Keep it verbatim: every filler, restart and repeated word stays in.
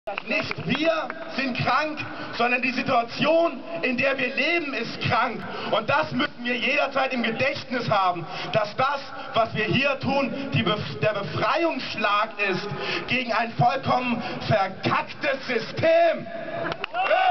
Nicht wir sind krank, sondern die Situation, in der wir leben, ist krank. Und das müssen wir jederzeit im Gedächtnis haben, dass das, was wir hier tun, die Bef der Befreiungsschlag ist gegen ein vollkommen verkacktes System.